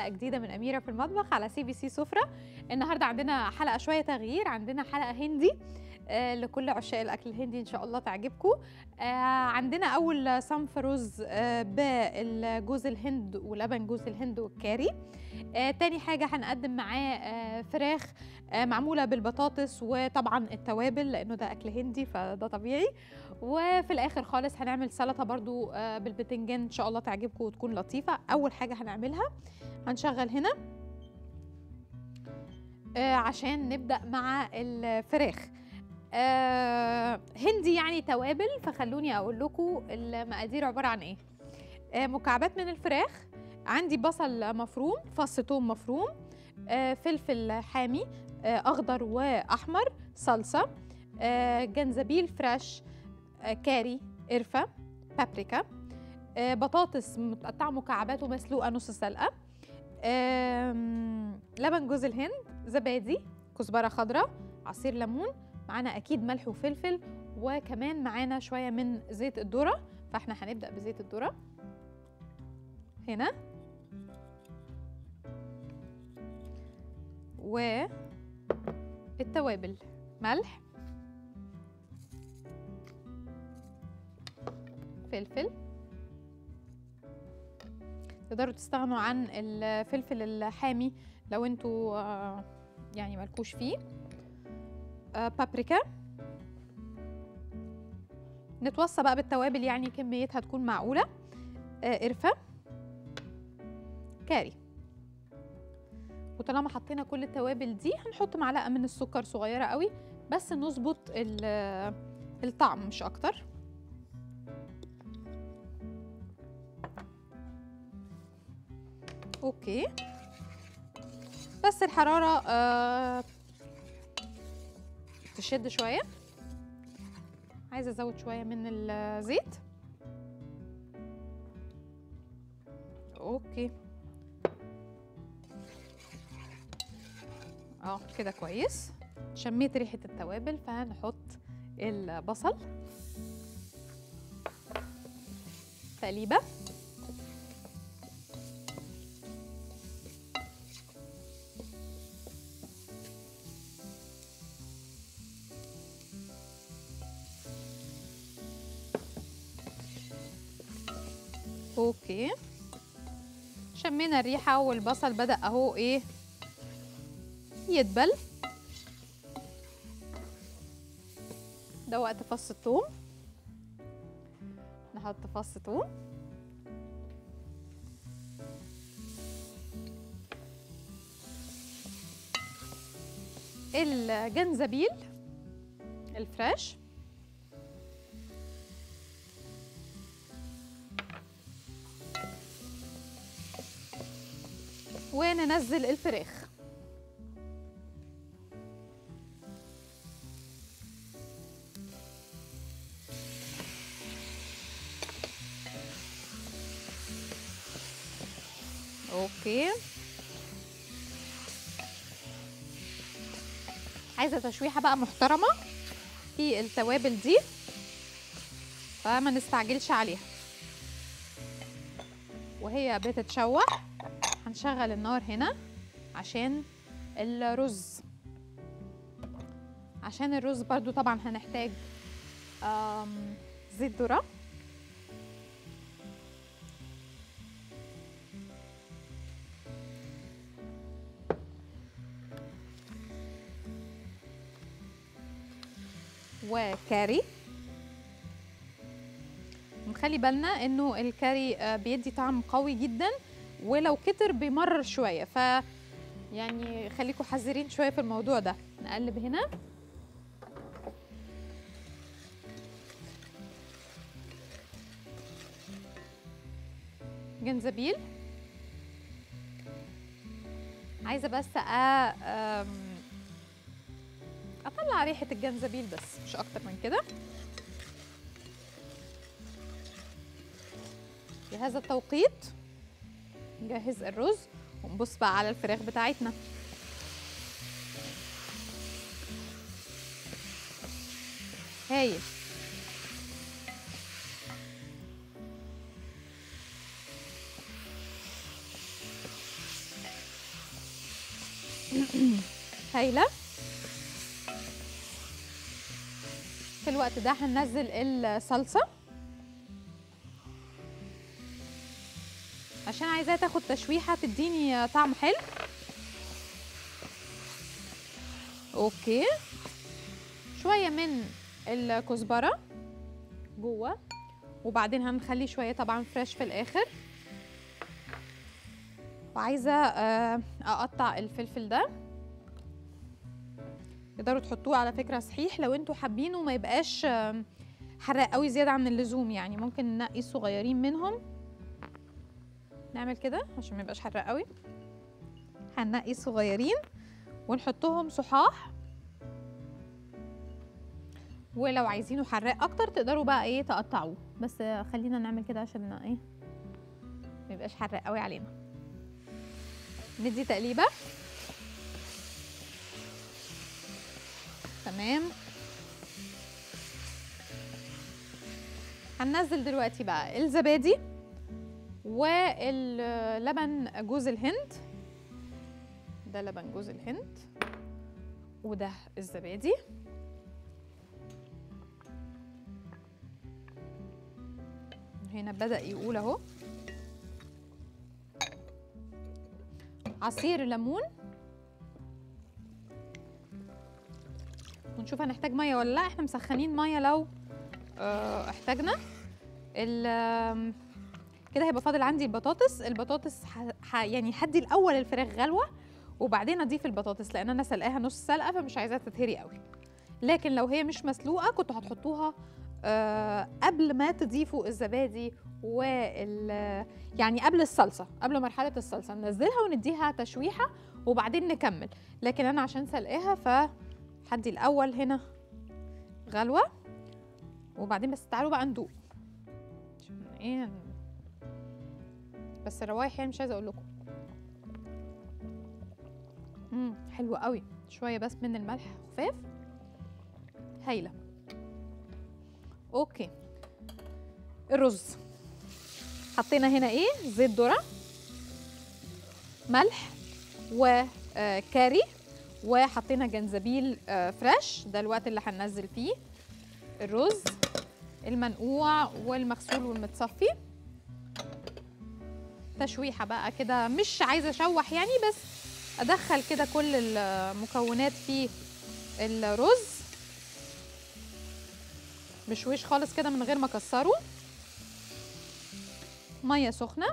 حلقه جديده من اميره في المطبخ على CBC سفره. النهارده عندنا حلقه شويه تغيير، عندنا حلقه هندي لكل عشاق الاكل الهندي ان شاء الله تعجبكم. عندنا اول صنف رز بالجوز الهند ولبن جوز الهند والكاري. تاني حاجه هنقدم معاه فراخ معموله بالبطاطس وطبعا التوابل لانه ده اكل هندي فده طبيعي. وفي الاخر خالص هنعمل سلطه برضو بالبتنجان ان شاء الله تعجبكم وتكون لطيفه. اول حاجه هنعملها هنشغل هنا عشان نبدا مع الفراخ. هندي يعني توابل، فخلوني اقول لكم المقادير عباره عن ايه. مكعبات من الفراخ، عندي بصل مفروم، فص ثوم مفروم، فلفل حامي اخضر واحمر، صلصه، جنزبيل فريش، كاري، قرفه، بابريكا، بطاطس متقطعه مكعبات ومسلوقه نص سلقه، لبن جوز الهند، زبادي، كزبره خضراء، عصير ليمون، معانا اكيد ملح وفلفل، وكمان معانا شويه من زيت الذره. فاحنا هنبدا بزيت الذره هنا، والتوابل ملح، فلفل، تقدروا تستغنوا عن الفلفل الحامي لو انتوا يعني مالكوش فيه، بابريكا. نتوصى بقى بالتوابل يعني كميتها تكون معقولة، قرفة، كاري. وطالما حطينا كل التوابل دي هنحط معلقة من السكر صغيرة قوي بس نظبط الطعم مش اكتر. اوكي، بس الحرارة تشد شوية. عايزة ازود شوية من الزيت. اوكي كده كويس، شميت ريحة التوابل فهنحط البصل، تقليبة، اوكي. شمينا الريحة والبصل بدأ اهو ايه يدبل. ده وقت فص الثوم، نحط فص ثوم، الجنزبيل الفريش، وننزل الفراخ. اوكي، عايزه تشويحه بقى محترمه في التوابل دي فما نستعجلش عليها. وهي بتتشوح هنشغل النار هنا عشان الرز. عشان الرز برضو طبعا هنحتاج زيت ذرة، وكاري. نخلي بالنا انه الكاري بيدي طعم قوي جدا ولو كتر بيمرر شويه، ف يعني خليكم حذرين شويه في الموضوع ده. نقلب هنا، جنزبيل. عايزه بس اطلع ريحه الجنزبيل بس مش اكتر من كده. في هذا التوقيت نجهز الرز ونبص بقى على الفراخ بتاعتنا. هايل. هايله. في الوقت ده هننزل الصلصه عشان عايزاها تاخد تشويحه تديني طعم حلو. اوكي، شويه من الكزبره جوه، وبعدين هنخلي شويه طبعا فريش في الاخر. وعايزه اقطع الفلفل ده، تقدروا تحطوه على فكره صحيح لو انتوا حابينه ما يبقاش حراق قوي زياده عن اللزوم، يعني ممكن ننقي الصغيرين منهم. نعمل كده عشان ما يبقاش حراق قوي. هننقي الصغيرين ونحطهم صحاح، ولو عايزينه حراق اكتر تقدروا بقى ايه تقطعوه، بس خلينا نعمل كده عشان ايه ما يبقاش حراق قوي علينا. ندي تقليبه. تمام. هننزل دلوقتي بقى الزبادي واللبن جوز الهند. ده لبن جوز الهند وده الزبادي. هنا بدأ يقول اهو. عصير ليمون، ونشوف هنحتاج ميه ولا لا. احنا مسخنين ميه لو احتاجنا. كده هيبقى فاضل عندي البطاطس. البطاطس يعني هدي الاول الفراخ غلوه وبعدين اضيف البطاطس، لان انا سلقاها نص سلقه فمش عايزاها تتهري قوي. لكن لو هي مش مسلوقه كنتوا هتحطوها قبل ما تضيفوا الزبادي يعني قبل الصلصه، قبل مرحله الصلصه ننزلها ونديها تشويحه وبعدين نكمل. لكن انا عشان سلقاها فهدي الاول هنا غلوه وبعدين. بس تعالوا بقى ندوق عشان ايه، بس الروايح يعني مش عايزه اقول لكم. حلوه قوي. شويه بس من الملح خفاف. هايله. اوكي، الرز حطينا هنا ايه، زيت ذره، ملح وكاري، وحطينا جنزبيل فريش. ده الوقت اللي هننزل فيه الرز المنقوع والمغسول والمتصفي. تشويحه بقى كده، مش عايزه اشوح يعني، بس ادخل كده كل المكونات في الرز بشويش خالص كده من غير ما اكسره. ميه سخنه.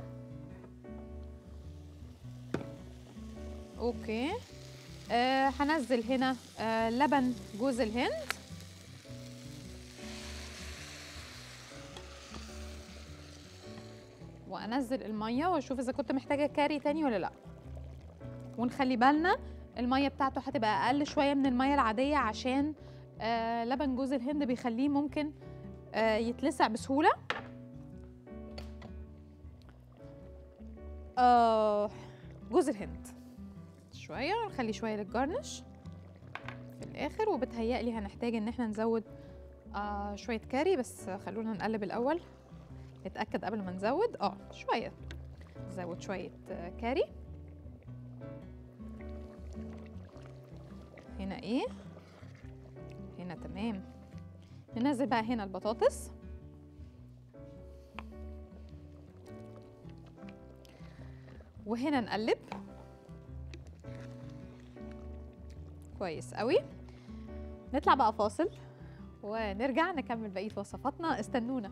اوكي. هنزل هنا لبن جوز الهند، وانزل الميه واشوف اذا كنت محتاجه كاري تاني ولا لا. ونخلي بالنا الميه بتاعته هتبقى اقل شويه من الميه العاديه، عشان لبن جوز الهند بيخليه ممكن يتلسع بسهوله. جوز الهند شويه، نخلي شويه للجارنش في الاخر. وبتهيألي هنحتاج ان احنا نزود شويه كاري، بس خلونا نقلب الاول نتاكد قبل ما نزود. شويه نزود شويه كاري. هنا ايه، هنا تمام. ننزل بقى هنا البطاطس وهنا نقلب كويس قوي. نطلع بقى فاصل ونرجع نكمل بقية وصفاتنا. استنونا.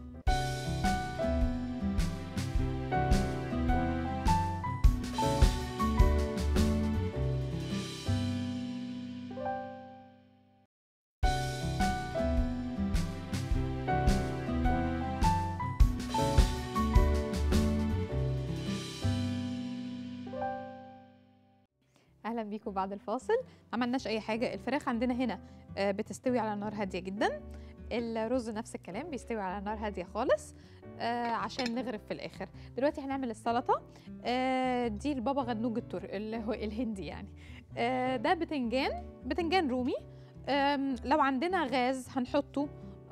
اهلا بيكم بعد الفاصل. ما عملناش اي حاجه. الفراخ عندنا هنا بتستوي على نار هاديه جدا. الرز نفس الكلام بيستوي على نار هاديه خالص عشان نغرف في الاخر. دلوقتي هنعمل السلطه. دي البابا غنوج اللي هو الهندي يعني. ده بتنجان رومي. لو عندنا غاز هنحطه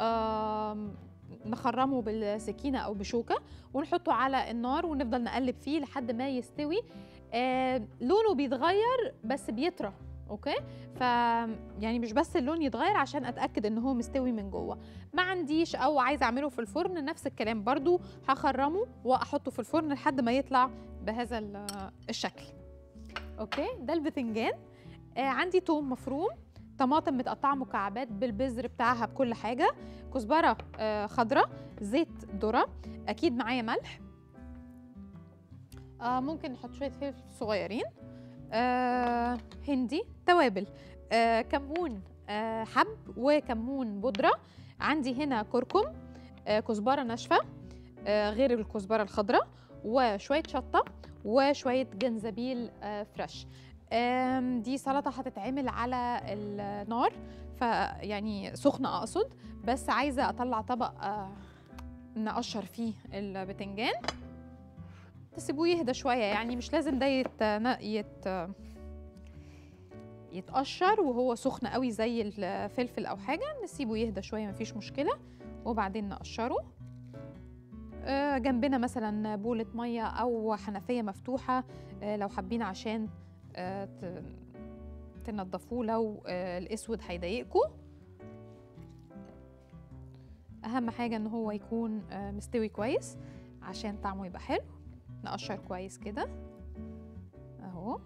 نخرمه بالسكينه او بشوكه ونحطه على النار ونفضل نقلب فيه لحد ما يستوي. لونه بيتغير بس بيطرى اوكي. ف يعني مش بس اللون يتغير عشان اتاكد ان هو مستوي من جوه. ما عنديش او عايزه اعمله في الفرن، نفس الكلام برضو هخرمه واحطه في الفرن لحد ما يطلع بهذا الشكل. اوكي، ده البتنجان. عندي توم مفروم، طماطم متقطعه مكعبات بالبذر بتاعها بكل حاجه، كزبره خضراء، زيت ذره، اكيد معايا ملح، ممكن نحط شويه فلفل صغيرين، هندي، توابل، كمون حب وكمون بودره، عندي هنا كركم، كزبره ناشفه غير الكزبره الخضراء، وشويه شطه وشويه جنزبيل فريش. دي سلطه هتتعمل على النار، فيعني سخنه اقصد، بس عايزه اطلع طبق نقشر فيه البتنجان. تسيبوه يهدى شويه، يعني مش لازم ده يتقشر وهو سخن قوي زي الفلفل او حاجه، نسيبه يهدى شويه مفيش مشكله وبعدين نقشره. جنبنا مثلا بولة ميه او حنفيه مفتوحه لو حابين عشان تنضفوه لو الاسود هيضايقكم. اهم حاجه ان هو يكون مستوي كويس عشان طعمه يبقى حلو. نقشر كويس كده اهو،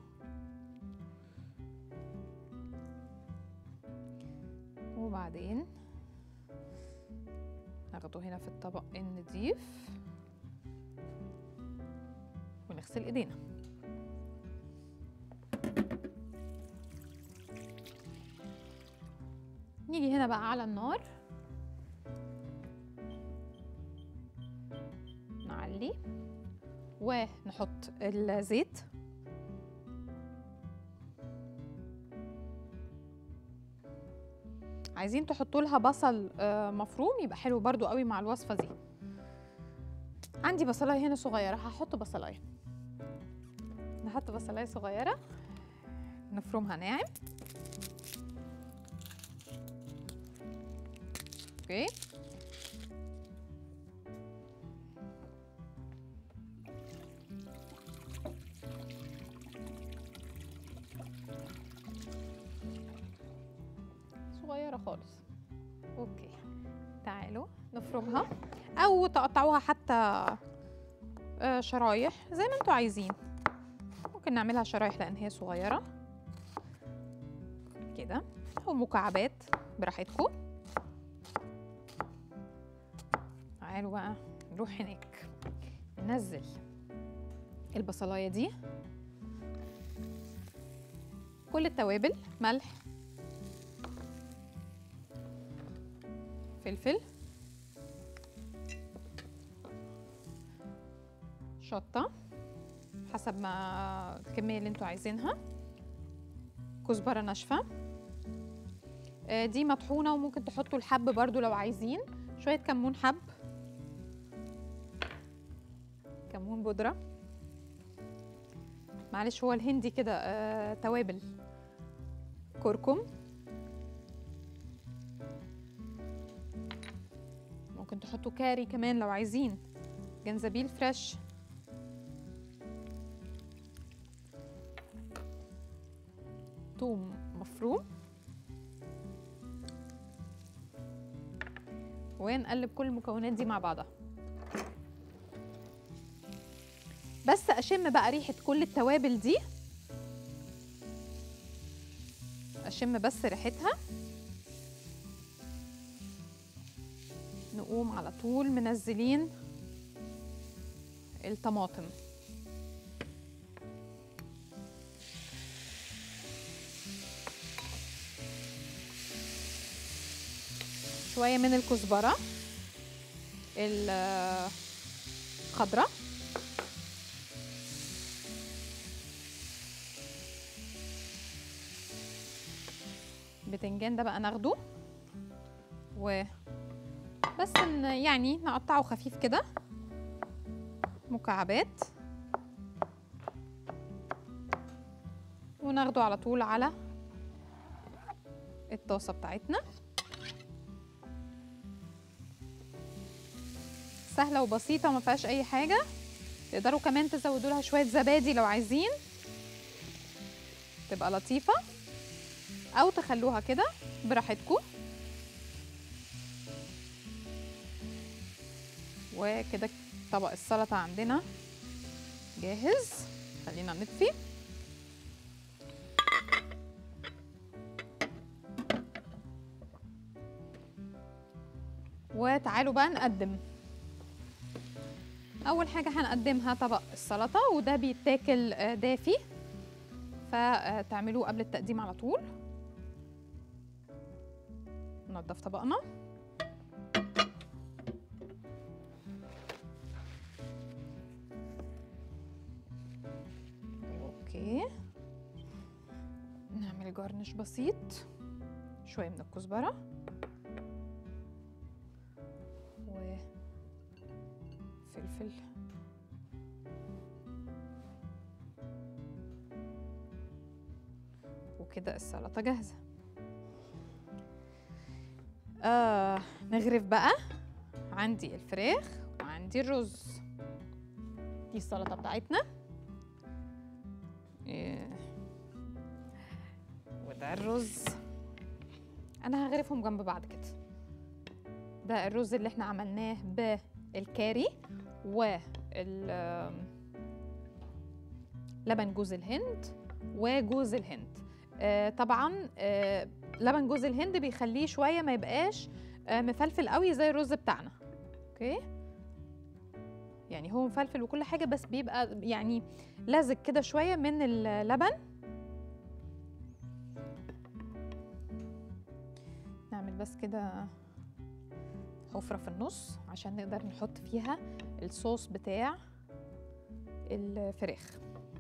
وبعدين ناخده هنا في الطبق النضيف ونغسل ايدينا. نيجي هنا بقى على النار، نعلي ونحط الزيت، عايزين تحطوا لها بصل مفروم يبقى حلو برضو قوي مع الوصفه دي. عندي بصلايه هنا صغيره، هحط بصلايه، نحط بصلايه صغيره نفرمها ناعم. اوكي، صغيرة خالص. اوكي، تعالوا نفرمها او تقطعوها حتى شرايح زي ما انتوا عايزين. ممكن نعملها شرايح لان هي صغيرة كده، او مكعبات براحتكم. تعالوا بقى نروح هناك ننزل البصلاية دي، كل التوابل، ملح، فلفل، شطة حسب ما الكمية اللي انتوا عايزينها، كزبرة ناشفة، دي مطحونة وممكن تحطوا الحب برضو لو عايزين، شوية كمون حب، كمون بودرة، معلش هو الهندي كده توابل، كركم، ممكن تحطوا كاري كمان لو عايزين، جنزبيل فريش، ثوم مفروم، ونقلب كل المكونات دي مع بعضها. بس اشم بقى ريحة كل التوابل دي، اشم بس ريحتها، نقوم على طول منزلين الطماطم، شوية من الكزبرة الخضراء، البتنجان ده بقى ناخده بس يعني نقطعه خفيف كده مكعبات، وناخده على طول على الطاسة بتاعتنا. سهلة وبسيطة وما فيهاش أي حاجة. تقدروا كمان تزودوا لها شوية زبادي لو عايزين، تبقى لطيفة. او تخلوها كده براحتكم. وكده طبق السلطه عندنا جاهز. خلينا نطفي. وتعالوا بقى نقدم. اول حاجه هنقدمها طبق السلطه، وده بيتاكل دافي، فتعملوه قبل التقديم على طول. ننضف طبقنا. اوكي، نعمل جارنش بسيط، شويه من الكزبره وفلفل وكده السلطه جاهزه. نغرف بقى. عندي الفراخ وعندي الرز. دي السلطه بتاعتنا. وده الرز. انا هغرفهم جنب بعض كده. ده الرز اللي احنا عملناه بالكاري لبن جوز الهند وجوز الهند. طبعا لبن جوز الهند بيخليه شويه ما يبقاش مفلفل قوي زي الرز بتاعنا. اوكي، يعني هو مفلفل وكل حاجه، بس بيبقى يعني لازق كده شويه من اللبن. نعمل بس كده حفره في النص عشان نقدر نحط فيها الصوص بتاع الفراخ.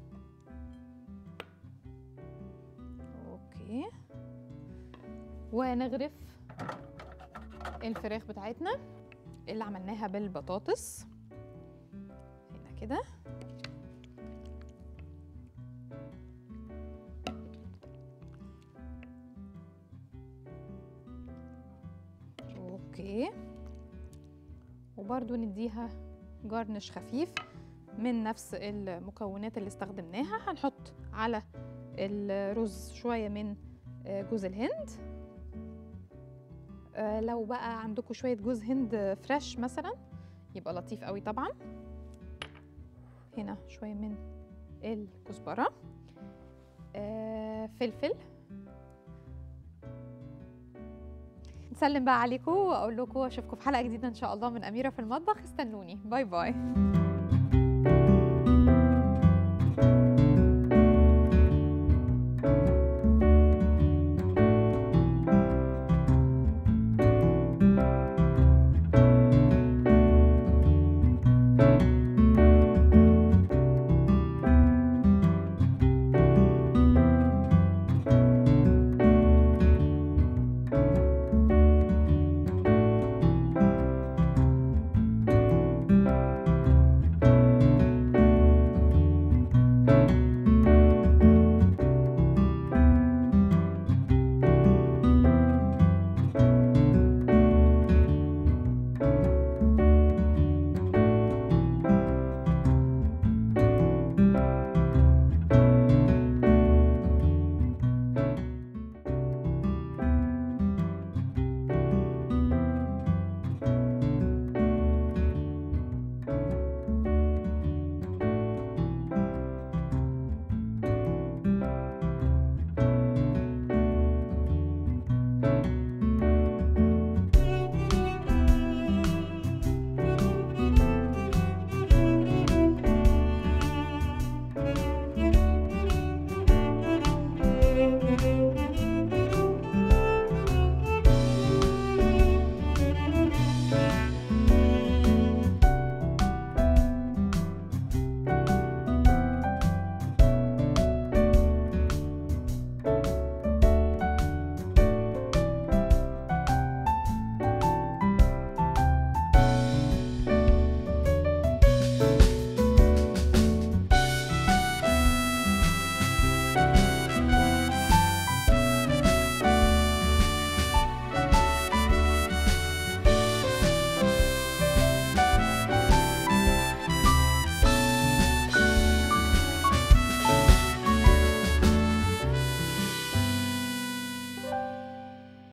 اوكي، ونغرف الفراخ بتاعتنا اللي عملناها بالبطاطس هنا كده. اوكي، وبرضو نديها جارنش خفيف من نفس المكونات اللي استخدمناها. هنحط على الرز شوية من جوز الهند. لو بقى عندكم شوية جوز هند فريش مثلا يبقى لطيف قوي طبعا. هنا شوية من الكزبرة، فلفل. نسلم بقى عليكم واقول لكم اشوفكم في حلقة جديدة ان شاء الله من أميرة في المطبخ. استنوني. باي باي.